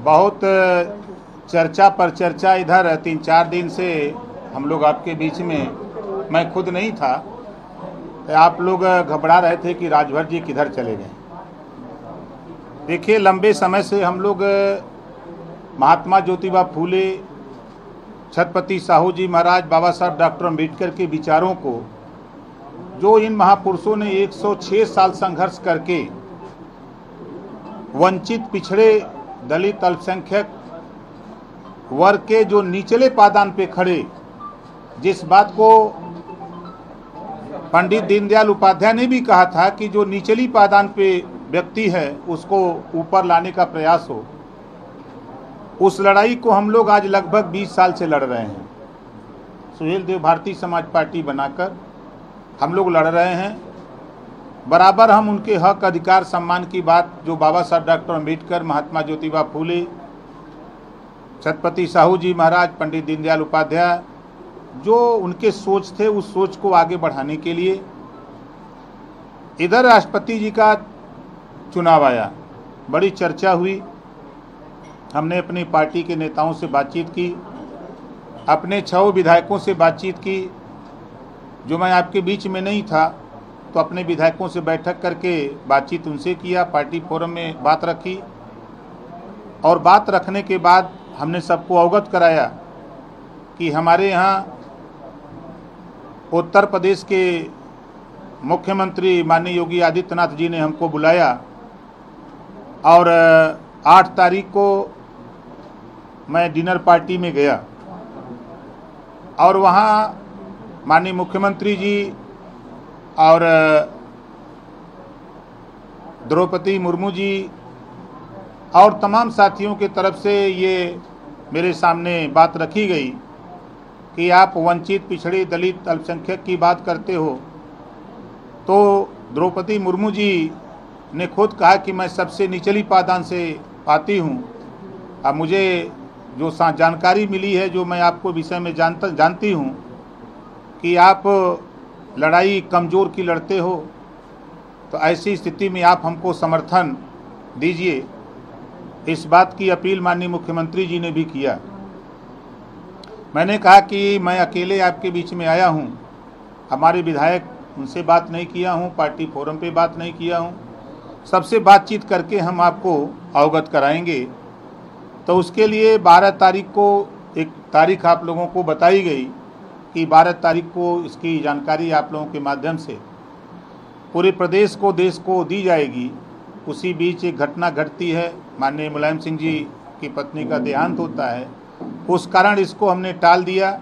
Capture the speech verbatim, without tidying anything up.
बहुत चर्चा पर चर्चा इधर तीन चार दिन से हम लोग आपके बीच में, मैं खुद नहीं था, आप लोग घबरा रहे थे कि राजभर जी किधर चले गए। देखिए, लंबे समय से हम लोग महात्मा ज्योतिबा फूले, छत्रपति साहू जी महाराज, बाबा साहब डॉक्टर अम्बेडकर के विचारों को, जो इन महापुरुषों ने एक सौ छह साल संघर्ष करके वंचित, पिछड़े, दलित, अल्पसंख्यक वर्ग के जो निचले पायदान पे खड़े, जिस बात को पंडित दीनदयाल उपाध्याय ने भी कहा था कि जो निचली पायदान पे व्यक्ति है उसको ऊपर लाने का प्रयास हो, उस लड़ाई को हम लोग आज लगभग बीस साल से लड़ रहे हैं। सुहेल देव भारतीय समाज पार्टी बनाकर हम लोग लड़ रहे हैं। बराबर हम उनके हक, अधिकार, सम्मान की बात जो बाबा साहब डॉक्टर अम्बेडकर, महात्मा ज्योतिबा फूले, छत्रपति साहू जी महाराज, पंडित दीनदयाल उपाध्याय, जो उनके सोच थे, उस सोच को आगे बढ़ाने के लिए इधर राष्ट्रपति जी का चुनाव आया, बड़ी चर्चा हुई। हमने अपनी पार्टी के नेताओं से बातचीत की, अपने छह विधायकों से बातचीत की। जो मैं आपके बीच में नहीं था तो अपने विधायकों से बैठक करके बातचीत उनसे किया, पार्टी फोरम में बात रखी, और बात रखने के बाद हमने सबको अवगत कराया कि हमारे यहाँ उत्तर प्रदेश के मुख्यमंत्री माननीय योगी आदित्यनाथ जी ने हमको बुलाया, और आठ तारीख को मैं डिनर पार्टी में गया, और वहाँ माननीय मुख्यमंत्री जी और द्रौपदी मुर्मू जी और तमाम साथियों की तरफ से ये मेरे सामने बात रखी गई कि आप वंचित, पिछड़े, दलित, अल्पसंख्यक की बात करते हो, तो द्रौपदी मुर्मू जी ने खुद कहा कि मैं सबसे निचली पायदान से आती हूँ। अब मुझे जो जानकारी मिली है, जो मैं आपको विषय में जानता जानती हूँ कि आप लड़ाई कमज़ोर की लड़ते हो, तो ऐसी स्थिति में आप हमको समर्थन दीजिए। इस बात की अपील माननीय मुख्यमंत्री जी ने भी किया। मैंने कहा कि मैं अकेले आपके बीच में आया हूं, हमारे विधायक, उनसे बात नहीं किया हूं, पार्टी फोरम पे बात नहीं किया हूं, सबसे बातचीत करके हम आपको अवगत कराएंगे। तो उसके लिए बारह तारीख को एक तारीख आप लोगों को बताई गई कि बारह तारीख को इसकी जानकारी आप लोगों के माध्यम से पूरे प्रदेश को, देश को दी जाएगी। उसी बीच एक घटना घटती है, माननीय मुलायम सिंह जी की पत्नी का देहांत होता है, उस कारण इसको हमने टाल दिया।